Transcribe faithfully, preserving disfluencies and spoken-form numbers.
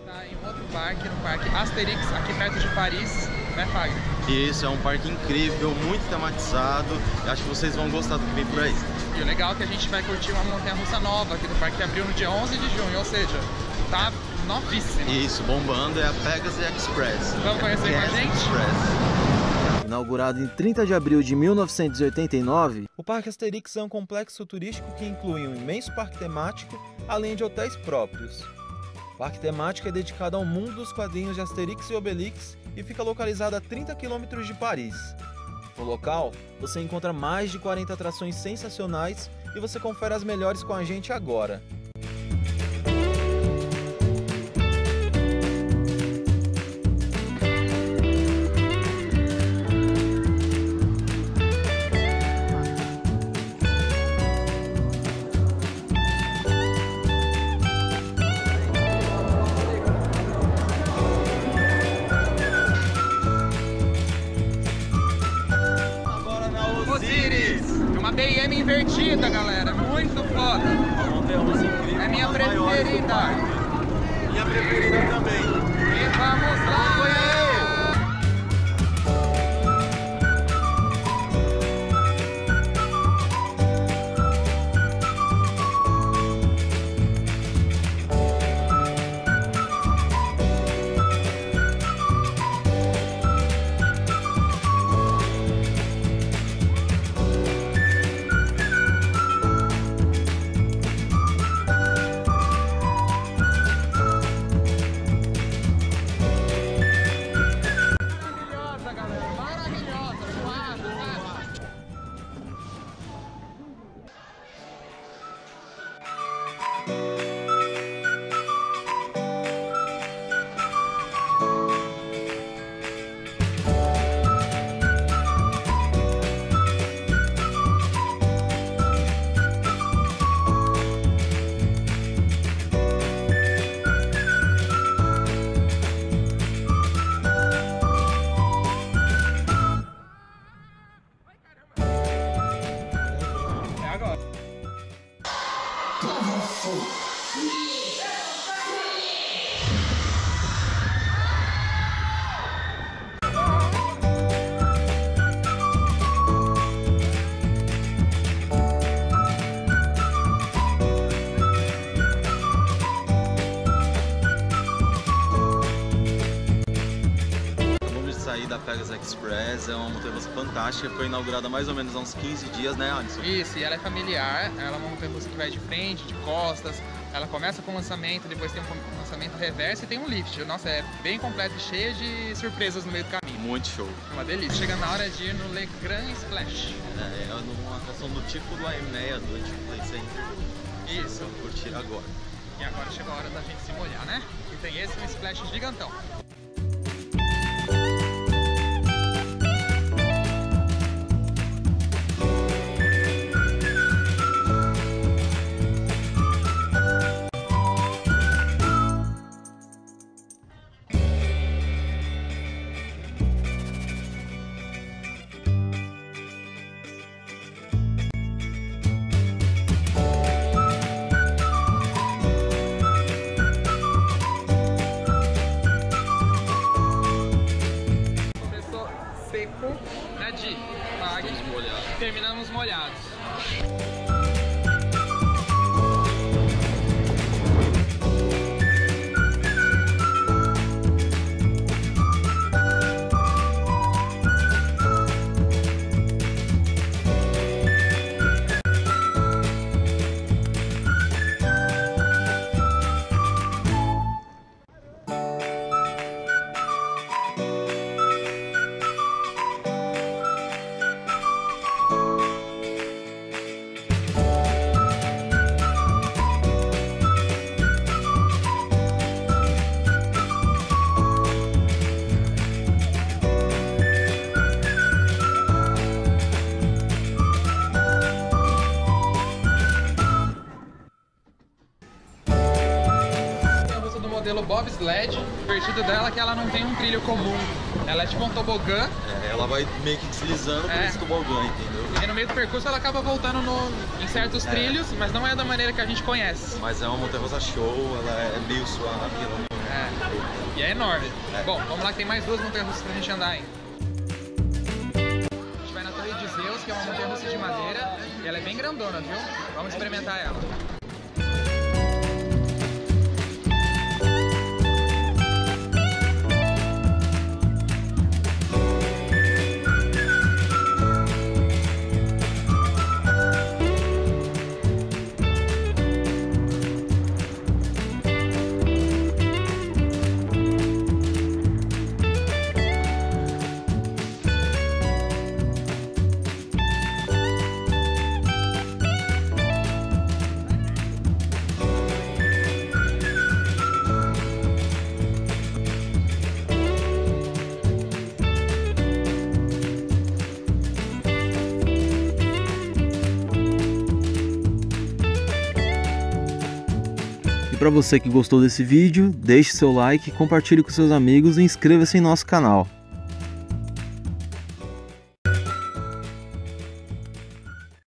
Tá em outro parque, no Parque Asterix, aqui perto de Paris, né, Fagner? Isso, é um parque incrível, muito tematizado. Eu acho que vocês vão gostar do que vem por aí. E o legal é que a gente vai curtir uma montanha-russa nova aqui do parque, que abriu no dia onze de junho, ou seja, tá novíssima. Isso, bombando, é a Pegasus Express. Vamos conhecer com a gente? Express. Inaugurado em trinta de abril de mil novecentos e oitenta e nove, o Parque Asterix é um complexo turístico que inclui um imenso parque temático, além de hotéis próprios. O parque temático é dedicado ao mundo dos quadrinhos de Asterix e Obelix e fica localizado a trinta quilômetros de Paris. No local, você encontra mais de quarenta atrações sensacionais e você confere as melhores com a gente agora. Uma B M invertida, galera, muito foda. É minha preferida. Minha preferida também. E vamos lá, galera. Da Pegasus Express, é uma montanha-russa fantástica, foi inaugurada há mais ou menos há uns quinze dias, né, Alisson? Isso, e ela é familiar, ela é uma montanha-russa que vai de frente, de costas, ela começa com lançamento, depois tem um lançamento reverso e tem um lift. Nossa, é bem completo e cheia de surpresas no meio do caminho. Muito show. Uma delícia. Chegando na hora de ir no Le Grand Splash. É, é uma atração do tipo do I meia do antigo Play Center. Isso. Vamos curtir agora. E agora chegou a hora da gente se molhar, né? E tem esse um splash gigantão. modelo bobsled. O divertido dela é que ela não tem um trilho comum. Ela é tipo um tobogã. É, ela vai meio que deslizando por É. esse tobogã, entendeu? E no meio do percurso ela acaba voltando no, em certos É. trilhos, mas não é da maneira que a gente conhece. Mas é uma montanha-russa show, ela é meio suave, ela não... É. E é enorme. É. Bom, vamos lá que tem mais duas montanhas-russas pra gente andar ainda. A gente vai na Torre de Zeus, que é uma montanha-russa de madeira, e ela é bem grandona, viu? Vamos experimentar ela. E para você que gostou desse vídeo, deixe seu like, compartilhe com seus amigos e inscreva-se em nosso canal.